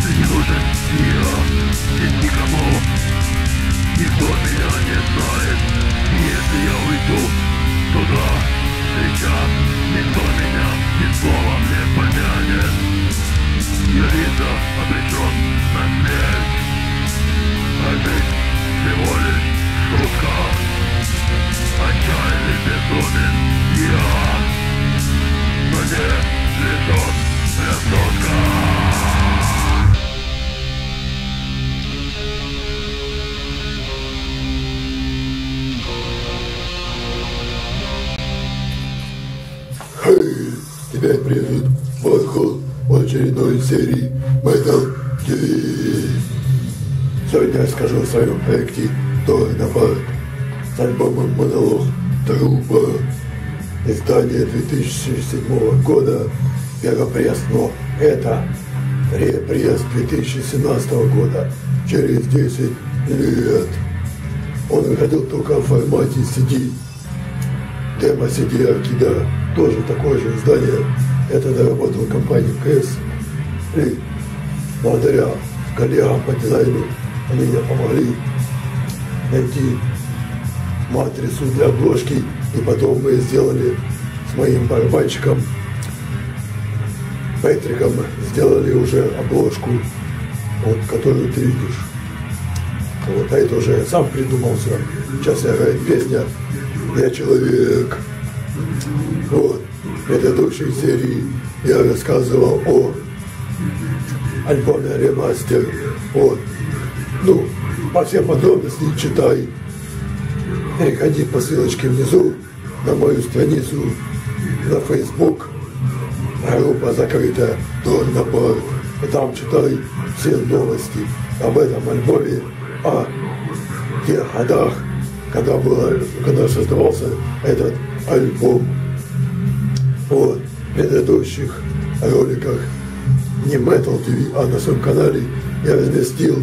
больше не нужен я, здесь никому. Никто меня не знает. Если я уйду туда, сейчас никто меня ни словом не помянет. Я видно обречен на смерть. А ведь всего лишь шутка. Отчаянный безумен я, но не лишен рассудка. Тебя привет, Warxul, в очередной серии MetalHead. Сегодня я расскажу о своем проекте T.O.R.N.A.P.A.R.T с альбомом «Монолог Трупа». Издание 2007 года, первый пресс, но это репресс 2017 года, через 10 лет. Он выходил только в формате CD, демо-CD «Аркида», тоже такое же издание. Это доработала компания пресс. И благодаря коллегам по дизайну они мне помогли найти матрицу для обложки. И потом мы сделали с моим барабанщиком Петриком, сделали уже обложку, вот, которую ты видишь. Вот, а это уже я сам придумал все. Сейчас играет песня «Я человек». Вот. В предыдущей серии я рассказывал о альбоме «Ремастер». Вот. Ну, по всем подробностям читай. Переходи по ссылочке внизу на мою страницу на Facebook. Группа закрыта T.O.R.N.A.P.A.R.T. И там читай все новости об этом альбоме, о тех годах, когда создавался этот альбом. Вот. В предыдущих роликах не Metal TV, а на своем канале я разместил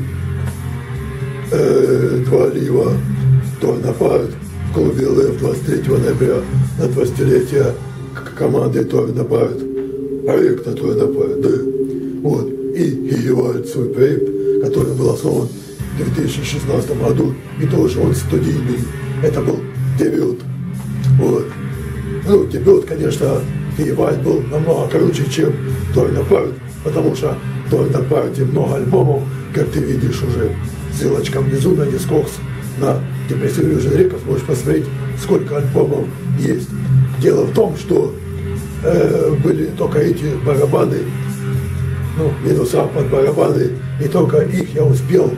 2 лива T.O.R.N.A.P.A.R.T в клубе ЛФ 23 ноября на 20-летие команды T.O.R.N.A.P.A.R.T, проекта T.O.R.N.A.P.A.R.T, да. Вот. И Гиевальд, свой проект, который был основан в 2016 году, и тоже он студийный. Это был дебют. Вот. Ну, дебют, конечно, Гиевальд был намного круче, чем T.O.R.N.A.P.A.R.T, потому что в T.O.R.N.A.P.A.R.T много альбомов, как ты видишь уже. Ссылочка внизу на Discogs, на Depressive Illusion Records, можешь посмотреть, сколько альбомов есть. Дело в том, что были только эти барабаны, ну, минуса под барабаны, и только их я успел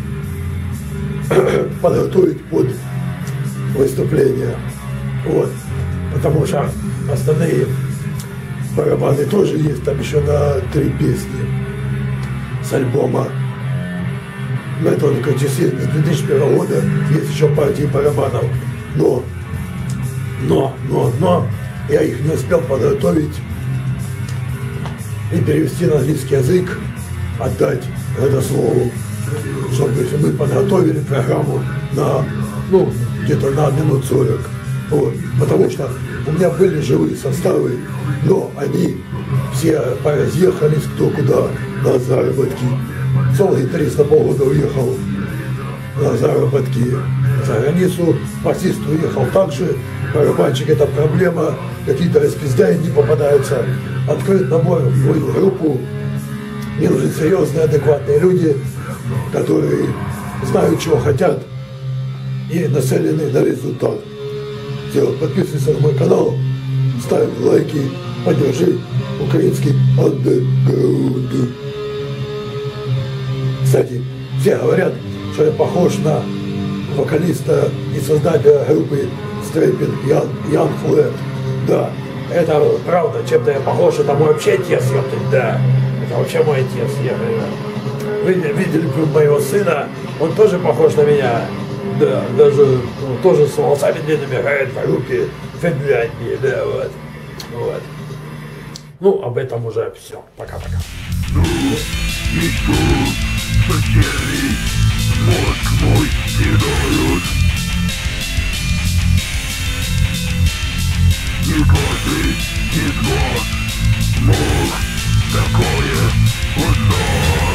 подготовить под выступление. Вот. Потому что остальные барабаны тоже есть, там еще на 3 песни с альбома Metal часы 2001 года есть еще партии барабанов, но я их не успел подготовить и перевести на английский язык, отдать это слово, чтобы мы подготовили программу на, ну, где-то на минут 40. Вот. Потому что у меня были живые составы, но они все поразъехались кто куда на заработки. Сол-гитарист на полгода уехал на заработки за границу, басист уехал также, барабанщик — это проблема, какие-то распиздяи не попадаются. Открыт набор в мою группу, мне нужны серьезные, адекватные люди, которые знают, чего хотят и нацелены на результат. Подписывайся на мой канал, ставь лайки, поддержи украинский андеграунд. Кстати, все говорят, что я похож на вокалиста и создателя группы Ян Флэт. Да, это правда, чем-то я похож, это мой вообще отец, да, это вообще мой отец. Вы видели бы моего сына, он тоже похож на меня, да, даже ну, тоже с волосами длинными играет в группе Финляндии, да, вот. Ну, об этом уже все. Пока-пока. Потеряй мозг мой не дают. Не каждый из вас мог такое узнать.